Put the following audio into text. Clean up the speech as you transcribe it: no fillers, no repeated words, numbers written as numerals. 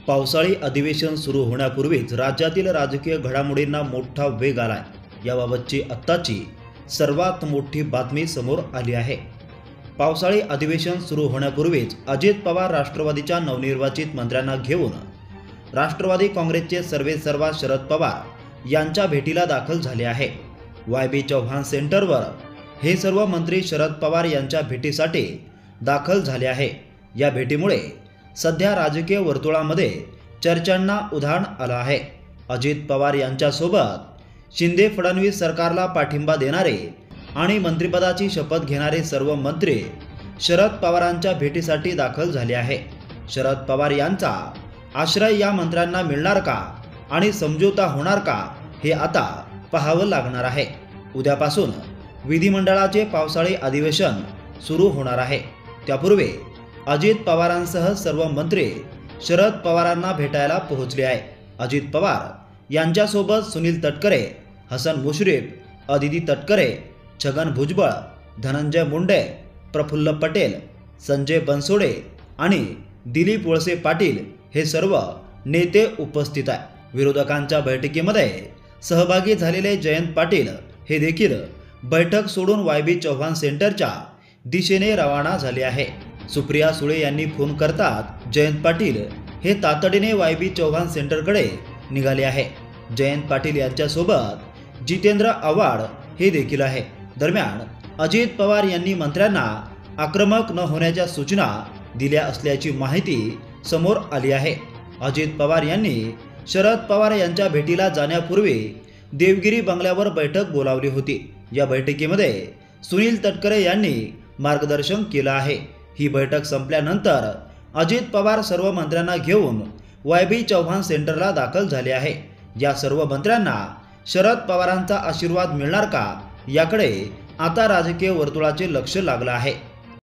पावसाळी अधिवेशन सुरू होण्यापूर्वीच राज्यातील राजकीय घडामोडींना मोठा वेग आलाय। याबाबतची आत्ताची सर्वात मोठी बातमी समोर आली आहे। पावसाळी अधिवेशन सुरू होण्यापूर्वीच अजित पवार राष्ट्रवादीच्या नवनिर्वाचित मंत्र्यांना घेऊन राष्ट्रवादी काँग्रेसचे सर्वेसर्वा शरद पवार यांच्या भेटीला दाखल झाले आहे। वाय.बी. चव्हाण सेंटरवर हे सर्व मंत्री शरद पवार यांच्या भेटीसाठी दाखल झाले आहे। या भेटीमुळे सध्या राजकीय वर्तुळामध्ये चर्चांना उधाण आलं आहे। अजित पवार यांच्यासोबत शिंदे फडणवीस सरकारला पाठिंबा देणारे आणि मंत्रिपदाची शपथ घेणारे सर्व मंत्री शरद पवारांच्या भेटीसाठी दाखल झाले आहे। शरद पवार यांचा आश्रय या मंत्र्यांना मिळणार का आणि समझोता होणार का हे आता पाहावं लागणार आहे। उद्यापासून विधिमंडळाचे पावसाळी अधिवेशन सुरू होणार आहे। त्यापूर्वी अजित पवारांसह सर्व मंत्री शरद पवारांना भेटायला पोहोचले आहे। अजित पवार यांच्यासोबत सुनील तटकरे, हसन मुश्रीफ, अदिती तटकरे, छगन भुजबळ, धनंजय मुंडे, प्रफुल्ल पटेल, संजय बनसोडे आणि दिलीप वळसे पाटील हे सर्व नेते उपस्थित आहेत। विरोधकांच्या बैठकीमध्ये सहभागी झालेले जयंत पाटील हे देखील बैठक सोडून वाय.बी. चव्हाण सेंटरच्या दिशेने रवाना झाले आहे। सुप्रिया सुळे यांनी फोन करतात जयंत पाटील हे तातडीने वाय.बी. चव्हाण सेंटरकडे निघाले आहे। जयंत पाटील यांच्यासोबत जितेंद्र आव्हाड हे देखील आहे। दरम्यान अजित पवार यांनी मंत्र्यांना आक्रमक न होण्याच्या सूचना दिल्या असल्याची माहिती समोर आली आहे। अजित पवार यांनी शरद पवार यांच्या भेटीला जाण्यापूर्वी देवगिरी बंगल्यावर बैठक बोलावली होती। या बैठकीमध्ये सुनील तटकरे यांनी मार्गदर्शन केलं आहे। ही बैठक संपल्यानंतर अजित पवार सर्व मंत्र्यांना घेऊन वाय.बी. चव्हाण सेंटरला दाखल झाले आहे। या सर्व मंत्र्यांना शरद पवारांचा आशीर्वाद मिळणार का याकडे आता राजकीय वर्तुळाचे लक्ष लागलं आहे।